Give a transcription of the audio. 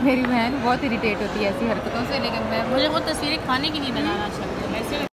मेरी बहन बहुत इरिटेट होती है ऐसी हरकतों से, लेकिन मैं मुझे वो तस्वीरें खाने की नहीं बनाना अच्छा लगता है ऐसे।